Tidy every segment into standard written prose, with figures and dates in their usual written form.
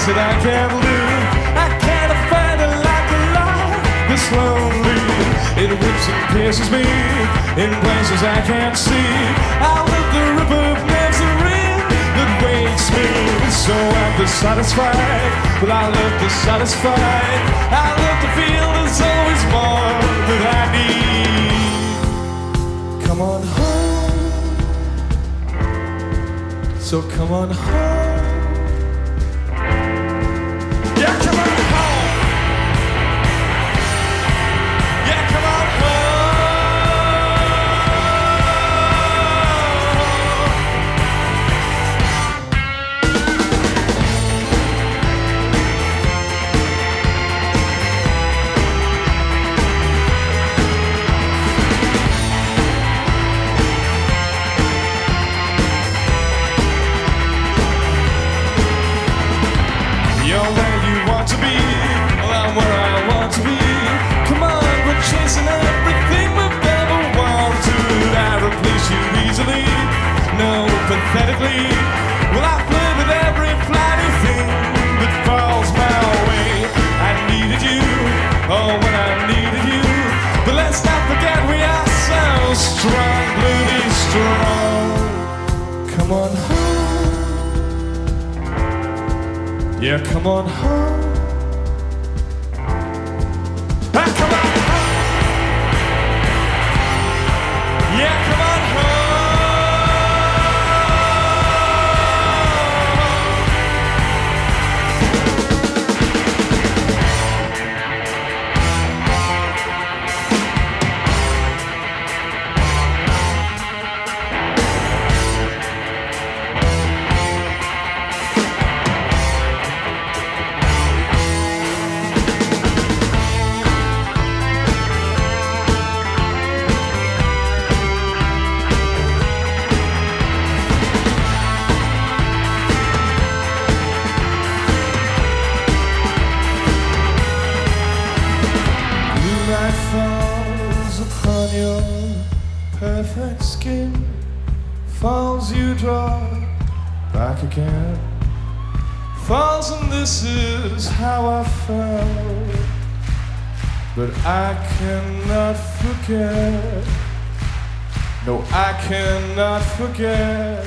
place that I can't live. I can't find a life to love this lonely. It whips and pierces me in places I can't see. I live the river of misery that wakes me. So I'm dissatisfied, but I live dissatisfied. I live to feel there's always more that I need. Come on home, so come on home. Yeah, come on home. Yeah, come on to be, well, I'm where I want to be. Come on, we're chasing everything we've ever wanted. I replace you easily, no, pathetically. Well, I play with every flighty thing that falls my way. I needed you, oh, when I needed you. But let's not forget we are so strong, bloody strong. Come on home. Yeah, come on home. Falls upon your perfect skin, falls you draw back again, falls and this is how I felt, but I cannot forget, no I cannot forget,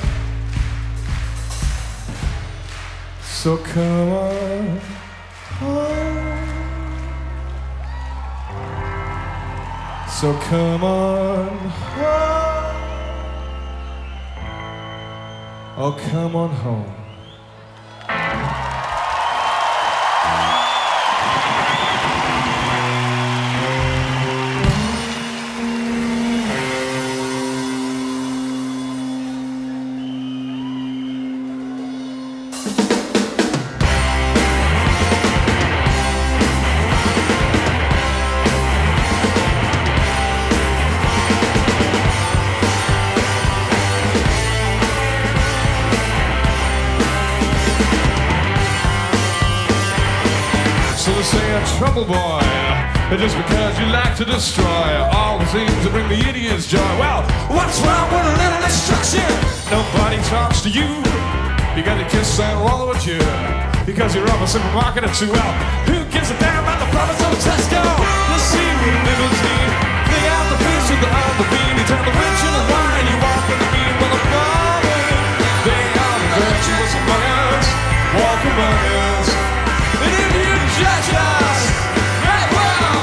so come on home. So come on home. Oh, come on home. So they say a trouble boy, just because you like to destroy all the things that bring the idiots joy. Well, what's wrong with a little destruction? Nobody talks to you because you kiss and wallow at you, because you're off a supermarket or two. Well, who gives a damn about the profits of a Tesco? The sea with limousine, fling out the fish with the other bean. You turn the winch in the wine, you walk in the bean. Well, the problem, they are the virtuous among us, walk among us. And if you judge us, right, well,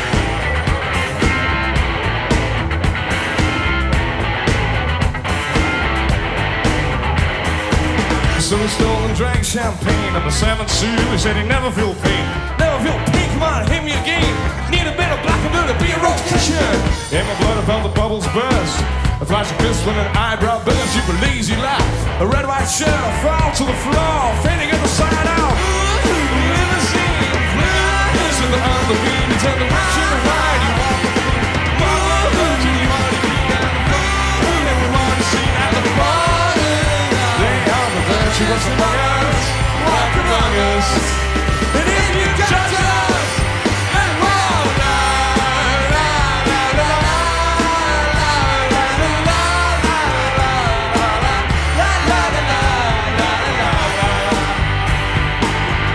so he stole and drank champagne of the 7th Sioux. He said he never feel pain, never feel pain. Come on, hit me again. Need a bit of black and blue to be a roach cushion. In my blood I felt the bubbles burst, a flash of pistol and an eyebrow burst. You believe you laugh, a red white shirt, I fall to the floor, fainting at the side out. The other beam, you turn the witch in the ride, you walk the beam. Mama, do you want to be at the party? Everyone seen at the party. They are the virtuous among us, walk among us. And if you judge us, then well, la la la la la la la la la la la la la la la.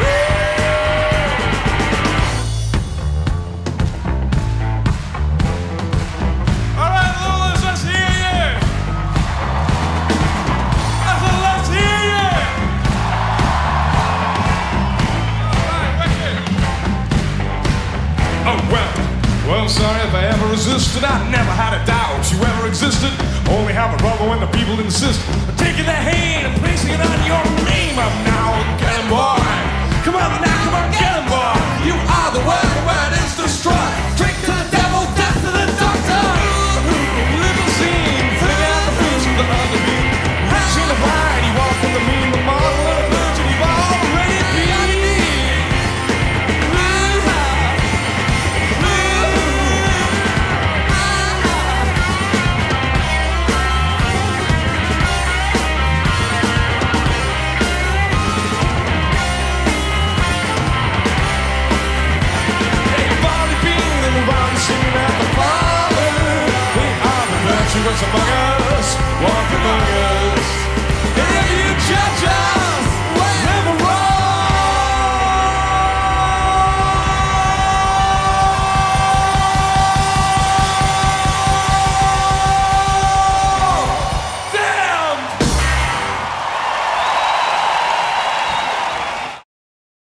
Well, I'm sorry if I ever resisted. I never had a doubt you ever existed. Only have a problem when the people insist on taking their hand and placing it on your name. Up now and get 'em, boy. Come on now, come on, get 'em, boy. You are the one.